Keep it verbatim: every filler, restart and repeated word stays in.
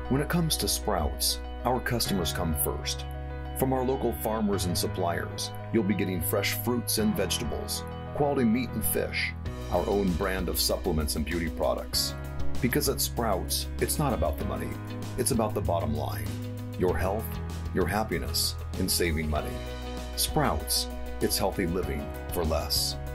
When it comes to Sprouts, our customers come first. From our local farmers and suppliers, you'll be getting fresh fruits and vegetables, quality meat and fish, our own brand of supplements and beauty products. Because at Sprouts, it's not about the money, it's about the bottom line. Your health, your happiness, and saving money. Sprouts, it's healthy living for less.